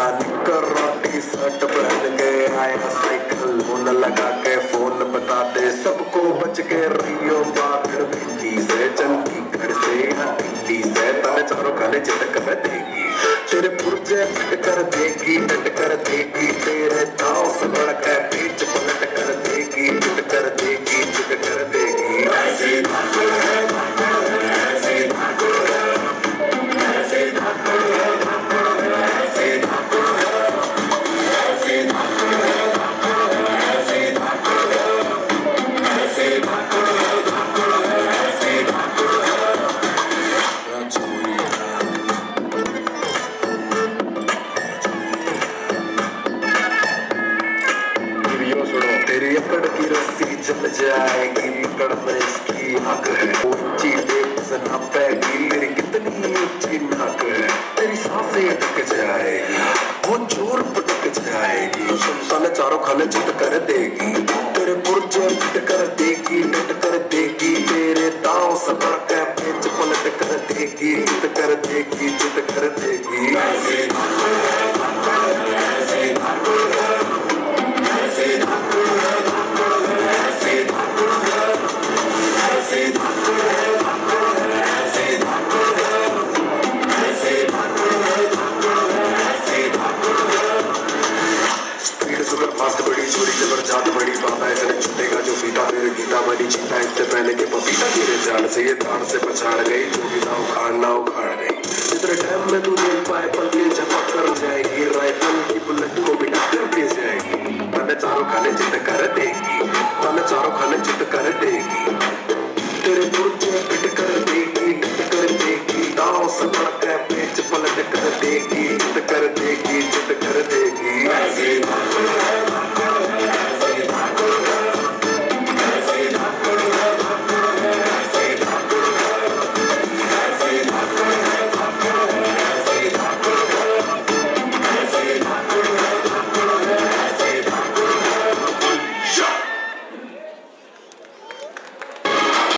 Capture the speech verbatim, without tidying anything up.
निकर T shirt पहन के आया साइकिल फोन लगा के फोन बता दे सबको बच के रहियो बाहर दिल्ली से चंडीगढ़ से या दिल्ली से तने चारों खाने चिट कर देगी तेरे पुर्जे फिट कर देगी टट कर देगी तेरे दांव से बढ़ के बीच पलट कर देगी चिट कर देगी चिट कर देगी ऐसी धाकड़ है धाकड़ है ऐसी धाकड़ है ऐसी धाकड़ है धाकड़ है ऐसी धाकड़ है ऐसी धाकड़ है धाकड़ है ऐसी धाकड़ है ऐसी धाकड़ है धाकड़ है ऐसी धाकड़ है तेरी अकड़ की रस्सी जल जाएगी पकड़ में इसकी आग है ऊंची टेप से नापेगी मेरी कितनी ऊंची नाक है तेरी सांसें अटक जाएगी वो जोर पटक जाएगी तने चारों खाने चिट कर देगी तेरे पुर्जे फिट कर देगी टट कर देगी तेरे दांव से बढ़ के पेच पलट कर देगी चिट कर देगी चिट कर देगी ऐसी धाकड़ है धाकड़ है ऐसी धाकड़ है ऐसी धाकड़ है धाकड़ है ऐसी धाकड़ है ऐसी धाकड़ है धाकड़ है ऐसी धाकड़ है ऐसी धाकड़ है धाकड़ है ऐसी धाकड़ है स्पीड सुपर फास्ट बड़ी चोरी जबर जात बड़ी बात ऐसे नहीं छूटेगा जो फीता मेरे गीता बनी चीता इससे पहले के पपीता तेरे जान से ये ताड़ से पछाड़ गई जो भी ना उखाड़ ना उखाड़ गई जितने टाइम में तू देख पाए पल के झपक कर जाएगी राइफल की बुलेट को भी टक्कर दे जाएगी तने चारों खाने चिट कर देगी तने चारों खाने चिट कर देगी तेरे पुर्जे फिट कर देगी टट कर देगी दांव से बढ़ के पेच पलट कर देगी चिट कर देगी चिट कर देगी ऐसी